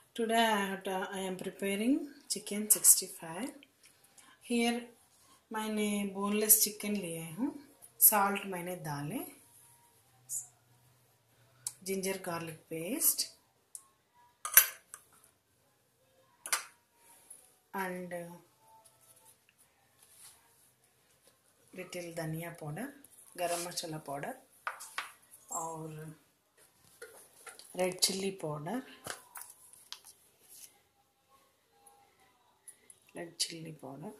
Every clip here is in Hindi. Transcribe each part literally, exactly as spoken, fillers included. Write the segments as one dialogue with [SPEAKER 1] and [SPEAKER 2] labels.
[SPEAKER 1] Today I, have to, I am preparing chicken sixty-five. Here मैंने boneless chicken लिए हूँ. Salt मैंने डाले. Ginger garlic paste and uh, little धनिया powder, गरम मसाला powder और red chilli powder. Red chilli powder,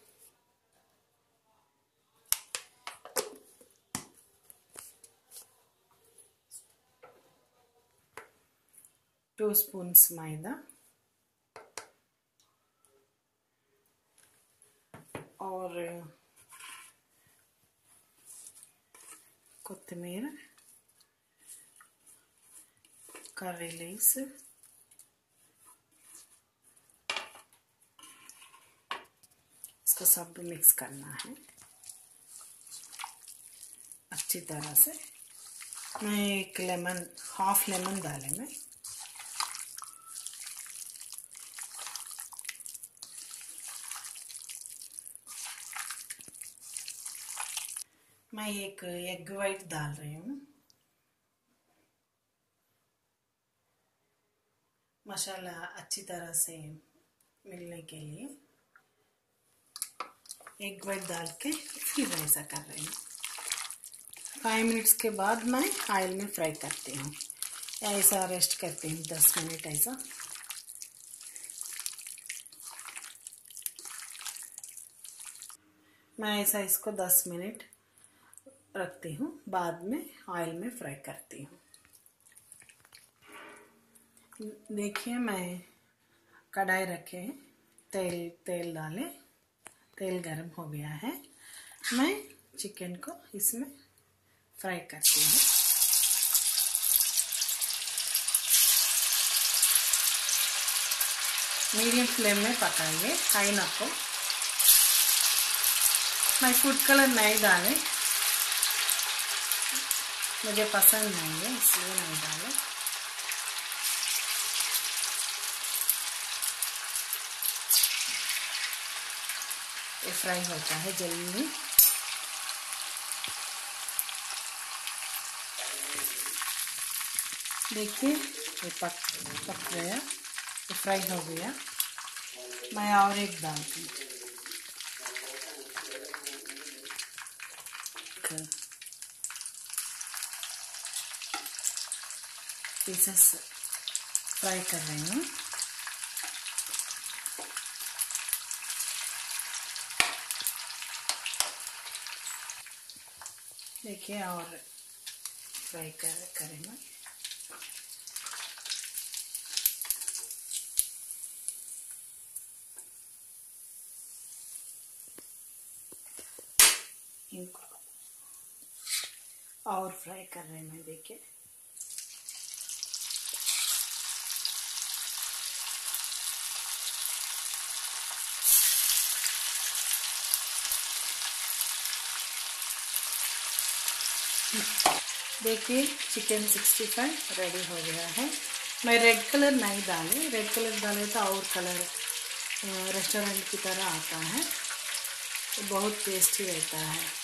[SPEAKER 1] two spoons मैदा और कोथिमीर, curry leaves, इसको सब मिक्स करना है अच्छी तरह से. मैं एक लेमन हाफ लेमन डाले मैं. मैं एक एग वाइट डाल रही हूँ. मसाला अच्छी तरह से मिलने के लिए एग वाइट डाल के फिर ऐसा कर रही हूँ. फाइव मिनट्स के बाद मैं ऑयल में फ्राई करती हूँ. ऐसा रेस्ट करती हूँ दस मिनट ऐसा. मैं ऐसा इसको दस मिनट रखती हूँ. बाद में ऑयल में फ्राई करती हूँ. देखिए मैं कढ़ाई रखे, तेल तेल डाले, तेल गरम हो गया है. मैं चिकन को इसमें फ्राई करती हूँ. मीडियम फ्लेम में पकाइए, हाई ना को. मैं फूड कलर नहीं डाले, मुझे पसंद नहीं है इसलिए नहीं डाले. ये फ्राई होता है जल्दी. देखिए ये पक पक गया, ये फ्राई हो गया. मैं और एक डालती हूँ. पीसेस फ्राई कर रही हूँ. देखिए और फ्राई कर करें मैं. इनको और फ्राई कर रहे हैं. देखिए देखिए चिकन सिक्सटी फाइव रेडी हो गया है. मैं रेड कलर नहीं डाले, रेड कलर डाले तो और कलर रेस्टोरेंट की तरह आता है. बहुत टेस्टी रहता है.